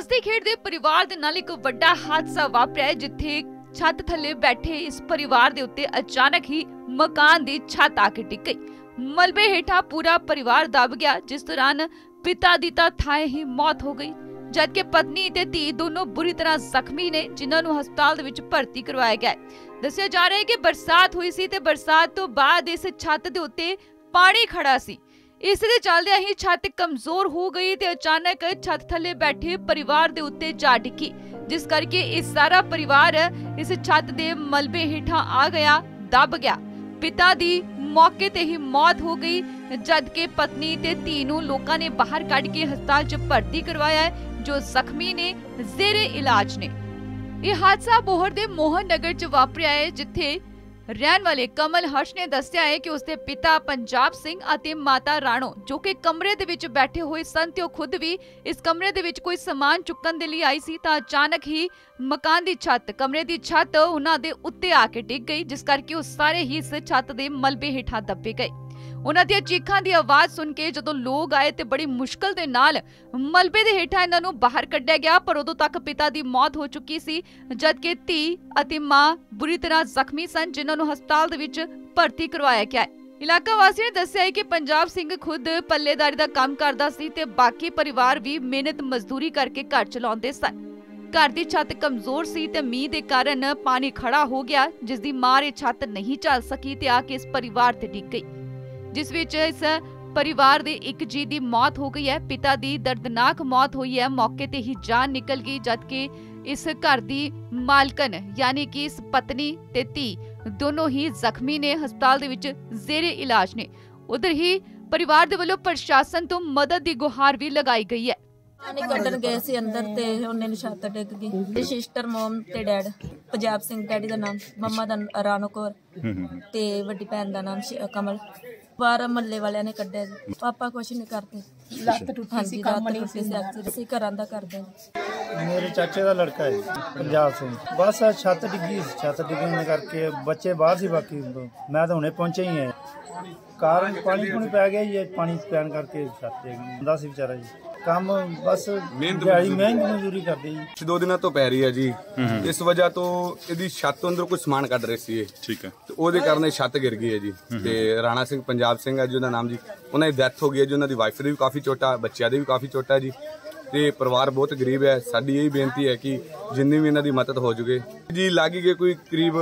हसते खेडते परिवार दे नाल एक वड्डा हादसा वापरिया जिथे छत थले बैठे इस परिवार दे उत्ते अचानक ही मकान दी छत आके टिक गई। मलबे हेठा पूरा परिवार दब गया, जिस दौरान पिता दी तां थाए ही मौत हो गई, जबकि पत्नी ते धी दोनों बुरी तरह जख्मी ने, जिन्हां नूं हस्पताल दे विच भर्ती करवाया गया है। दस्सिया जा रहा है कि बरसात हुई सी ते बरसात तो बाद इस छत दे उत्ते पानी खड़ा सी। इस दे चलदे ही छत कमजोर हो गई ते अचानक छत थले बैठे परिवार दे उत्ते जा टिकी, जिस करके इस सारा परिवार इस छत दे मलबे हेठा आ गया, दब गया। पिता दी मौके ते ही मौत हो गई, जबकि पत्नी ते धी नूं लोकां ने बाहर कढ के हस्पताल च भर्ती करवाया है, जो जख्मी ने जेरे इलाज ने। यह हादसा बोहर दे मोहन नगर च वापरिया है, जिथे रहन वाले कमल हर्ष ने दस्सिया है कि उसके पिता पंजाब सिंह अते माता राणो जो कि कमरे दे विच बैठे हुए सन ते खुद भी इस कमरे दे विच कोई सामान चुकन दे लई आई सी तां अचानक ही मकान दी छत कमरे दी छत उन्हां दे उत्ते आके टिक गई, जिस करके वो सारे ही इस छत दे मलबे हेठां दबे गए। उन्हां दी चीखां दी आवाज सुन के जदों लोग आए ते बड़ी मुश्किल दे नाल मलबे दे हेठां इन्हां नूं बाहर कढिया गया, पर उदों तक पिता दी मौत हो चुकी सी, जबकि धी अते मां बुरी तरह जख्मी सन, जिन्हां नूं हस्पताल दे विच भर्ती करवाया गया है। इलाका वासियों ने दस्सिया है कि पंजाब सिंह खुद पल्लेदारी दा काम करदा सी ते बाकी परिवार भी मेहनत मजदूरी करके घर चलाउंदे सन। घर दी छत कमजोर सी ते मींह दे कारण पानी खड़ा हो गया, जिस दी मार ये छत नहीं चल सकी ते आके इस परिवार ते डिग गई, जिस विच इस परिवार दे एक जी दी मौत हो गई है। पिता दी दर्दनाक मौत हुई है, मौके ते ही जान निकल गई, जबकि इस घर दी मालकन यानी कि इस पत्नी ते धी दोनों ही जख्मी ने, हस्पताल दे विच जेरे इलाज ने। उधर ही परिवार दे वल्लों प्रशासन तो मदद दी गुहार भी लगाई गई है। पानी कड्ढन गए सी अंदर ते उन्हें छत डिग गई। सिस्टर मॉम ते डैड पंजाब सिंह, डैडी दा नाम, मम्मा दा राणो कौर ते वड्डी भैन दा नाम कमल। 12 मल्ले वालियां ने कड्ढिया जी। पापा कुछ नहीं करते, लत्त टुटी सी, काम नहीं सी, घरां दा करदे। मेरे चाचे का लड़का है पंजाब सिंह, बस छत डिगी, छत डिगने करके बच्चे बाहर सी, बाकी मैं तो हुणे पहुंचे ही है। कारण पानी पूनी पै गया जी, पानी पैन करके छत डिगदा सी बेचारा जी। काम बस दिहाड़ी मेहनत मजदूरी करते जी। 2 दिनों तो पै रही है जी, इस वजह तो ਇਹਦੀ ਛੱਤ ਅੰਦਰ ਕੋਈ ਸਮਾਨ ਕੱਢ ਰਹੇ ਸੀ। ਠੀਕ ਹੈ, ਤੇ ਉਹਦੇ ਕਾਰਨ ਇਹ ਛੱਤ ਗਿਰ ਗਈ ਹੈ ਜੀ। ਤੇ ਰਾਣਾ ਸਿੰਘ ਪੰਜਾਬ ਸਿੰਘ ਹੈ ਜੀ ਉਹਦਾ ਨਾਮ ਜੀ, ਉਹਨਾਂ ਦੀ ਡੈਥ ਹੋ ਗਈ ਹੈ ਜੀ। ਉਹਨਾਂ ਦੀ ਵਾਈਫ ਦੀ ਵੀ ਕਾਫੀ ਚੋਟਾ, ਬੱਚਿਆਂ ਦੇ ਵੀ ਕਾਫੀ ਚੋਟਾ ਜੀ। ਤੇ ਪਰਿਵਾਰ ਬਹੁਤ ਗਰੀਬ ਹੈ। ਸਾਡੀ ਇਹ ਬੇਨਤੀ ਹੈ ਕਿ ਜਿੰਨੀ ਵੀ ਇਹਨਾਂ ਦੀ ਮਦਦ ਹੋ ਜੂਗੇ ਜੀ। ਲੱਗ ਗਏ ਕੋਈ ਕਰੀਬ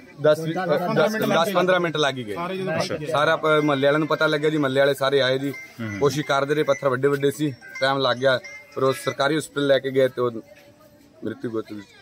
10-15 ਮਿੰਟ ਲੱਗ ਗਏ। ਸਾਰਾ ਮਹੱਲੇ ਵਾਲਿਆਂ ਨੂੰ ਪਤਾ ਲੱਗਿਆ ਜੀ, ਮਹੱਲੇ ਵਾਲੇ ਸਾਰੇ ਆਏ ਜੀ, ਕੋਸ਼ਿਸ਼ ਕਰਦੇ ਰਹੇ, ਪੱਥਰ ਵੱਡੇ ਵੱਡੇ ਸੀ, ਟਾਈਮ ਲੱਗ ਗਿਆ, ਪਰ ਉਹ ਸਰਕਾਰੀ ਹਸਪਤਾਲ ਲੈ ਕੇ ਗਏ ਤੇ ਉਹ ਮ੍ਰਿਤੂ ਹੋ ਗਈ।